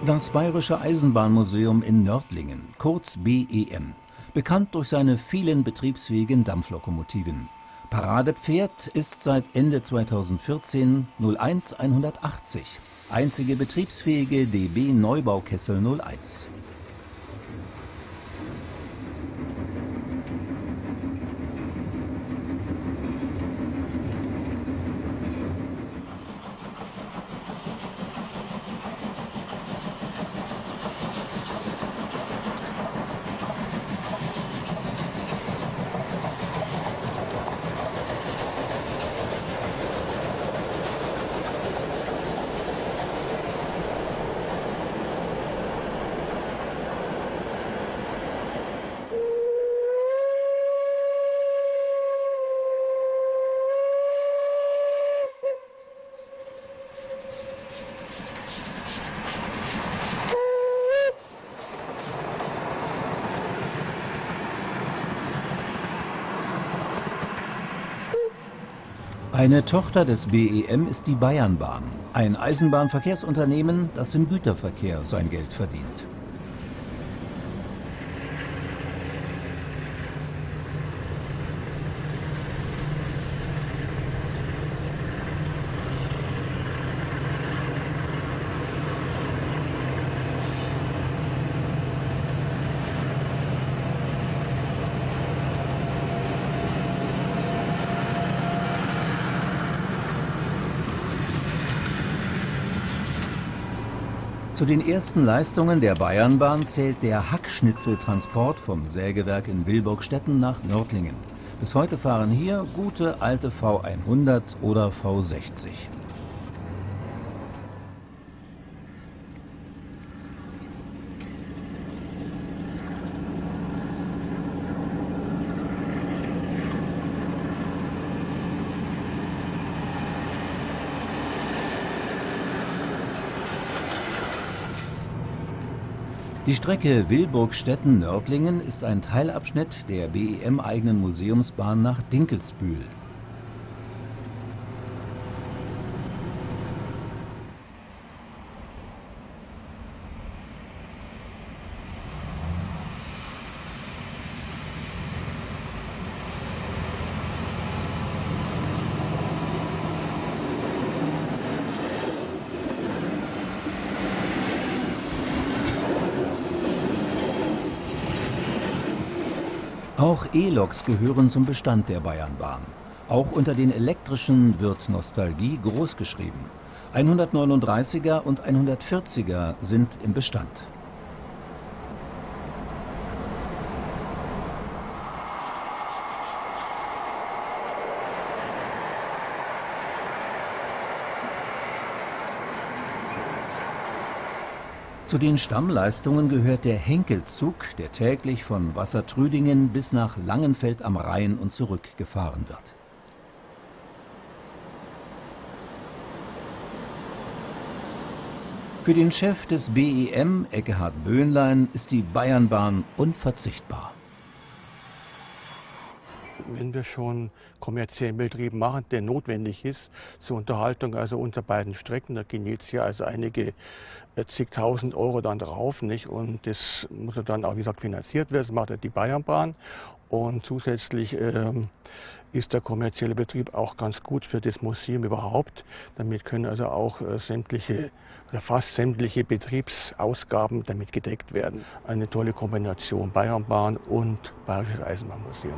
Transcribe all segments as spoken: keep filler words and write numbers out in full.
Das Bayerische Eisenbahnmuseum in Nördlingen, kurz B E M, bekannt durch seine vielen betriebsfähigen Dampflokomotiven. Paradepferd ist seit Ende zweitausendvierzehn null eins hundertachtzig, einzige betriebsfähige D B-Neubaukessel null eins. Eine Tochter des B E M ist die Bayernbahn, ein Eisenbahnverkehrsunternehmen, das im Güterverkehr sein Geld verdient. Zu den ersten Leistungen der Bayernbahn zählt der Hackschnitzeltransport vom Sägewerk in Wilburgstetten nach Nördlingen. Bis heute fahren hier gute alte V hundert oder V sechzig. Die Strecke Wilburgstetten-Nördlingen ist ein Teilabschnitt der B E M-eigenen Museumsbahn nach Dinkelsbühl. Auch E-Loks gehören zum Bestand der Bayernbahn. Auch unter den elektrischen wird Nostalgie großgeschrieben. hundertneununddreißiger und hundertvierziger sind im Bestand. Zu den Stammleistungen gehört der Henkelzug, der täglich von Wassertrüdingen bis nach Langenfeld am Rhein und zurück gefahren wird. Für den Chef des B E M, Ekkehard Böhnlein, ist die Bayernbahn unverzichtbar. Wenn wir schon kommerziellen Betrieb machen, der notwendig ist zur Unterhaltung also unserer beiden Strecken, da gehen jetzt hier also einige äh, zigtausend Euro dann drauf, nicht? Und das muss ja dann auch, wie gesagt, finanziert werden. Das macht ja die Bayernbahn. Und zusätzlich ähm, ist der kommerzielle Betrieb auch ganz gut für das Museum überhaupt. Damit können also auch äh, sämtliche oder fast sämtliche Betriebsausgaben damit gedeckt werden. Eine tolle Kombination Bayernbahn und Bayerisches Eisenbahnmuseum.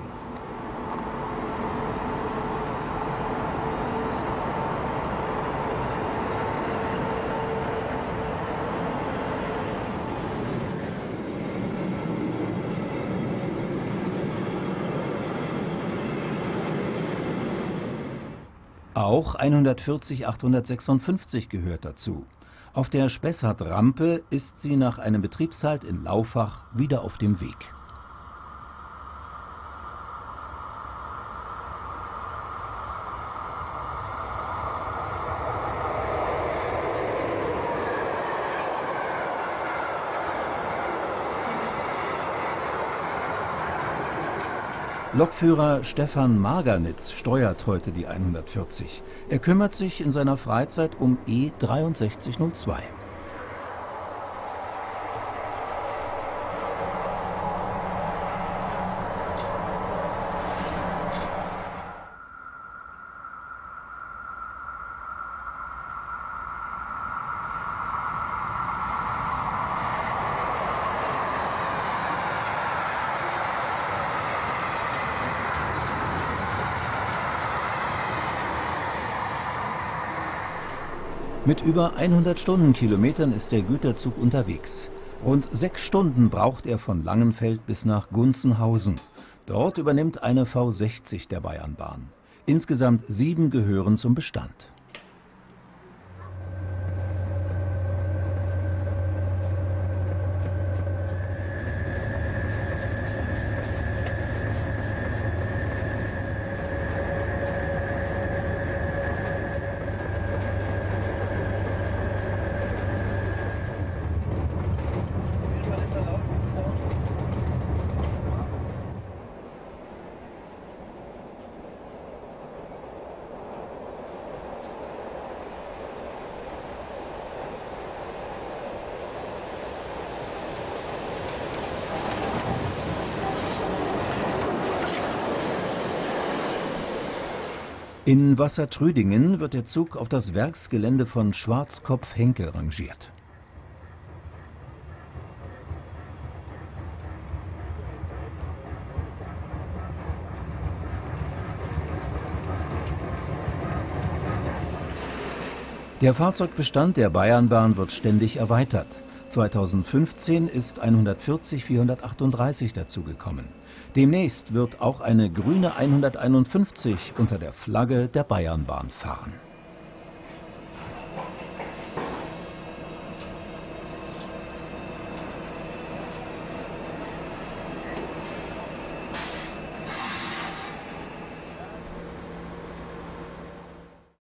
Auch hundertvierzig achthundertsechsundfünfzig gehört dazu. Auf der Spessart-Rampe ist sie nach einem Betriebshalt in Laufach wieder auf dem Weg. Lokführer Stefan Marganitz steuert heute die hundertvierzig. Er kümmert sich in seiner Freizeit um E sechs drei null zwei. Mit über hundert Stundenkilometern ist der Güterzug unterwegs. Rund sechs Stunden braucht er von Langenfeld bis nach Gunzenhausen. Dort übernimmt eine V sechzig der Bayernbahn. Insgesamt sieben gehören zum Bestand. In Wassertrüdingen wird der Zug auf das Werksgelände von Schwarzkopf-Henckel rangiert. Der Fahrzeugbestand der Bayernbahn wird ständig erweitert. zweitausendfünfzehn ist hundertvierzig vierhundertachtunddreißig dazugekommen. Demnächst wird auch eine grüne hunderteinundfünfzig unter der Flagge der Bayernbahn fahren.